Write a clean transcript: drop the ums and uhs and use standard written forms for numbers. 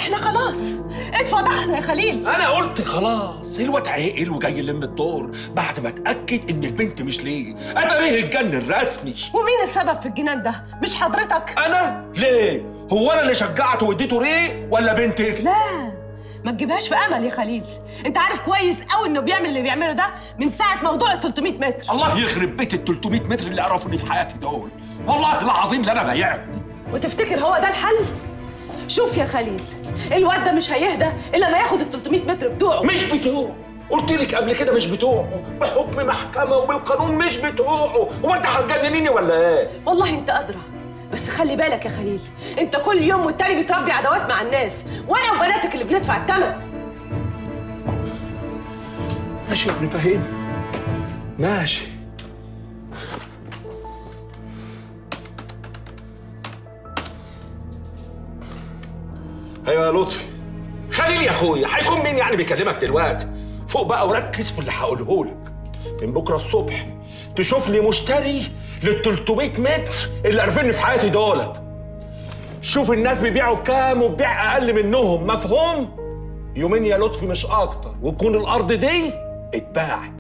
احنا خلاص اتفضحنا يا خليل. انا قلت خلاص، الواد عقل وجاي يلم الدور بعد ما اتاكد ان البنت مش ليه، اتاريه اتجنن رسمي. ومين السبب في الجنان ده؟ مش حضرتك؟ انا؟ ليه؟ هو انا اللي شجعته واديته ريق ولا بنتك؟ لا ما تجيبهاش في امل يا خليل، انت عارف كويس قوي انه بيعمل اللي بيعمله ده من ساعه موضوع ال 300 متر. الله يخرب بيت ال 300 متر اللي عرفوني في حياتي دول، والله العظيم لا انا بايعهم. وتفتكر هو ده الحل؟ شوف يا خليل، الواد ده مش هيهدى الا ما ياخد ال 300 متر بتوعه. مش بتوعه، قلت لك قبل كده مش بتوعه، بحكم محكمه وبالقانون مش بتوعه. هو انت هتجننيني ولا ايه؟ والله انت ادرى، بس خلي بالك يا خليل، انت كل يوم والتاني بتربي عداوات مع الناس، وانا وبناتك اللي بندفع الثمن. ماشي يا ابن فهيم، ماشي. ايوه يا لطفي. خليل يا اخويا، هيكون مين يعني بيكلمك دلوقتي؟ فوق بقى وركز في اللي هقوله لك. من بكره الصبح تشوف لي مشتري لل 300 متر اللي عارفيني في حياتي دولت. شوف الناس بيبيعوا بكام وبيع اقل منهم، مفهوم؟ يومين يا لطفي مش اكتر، وتكون الارض دي اتباعت.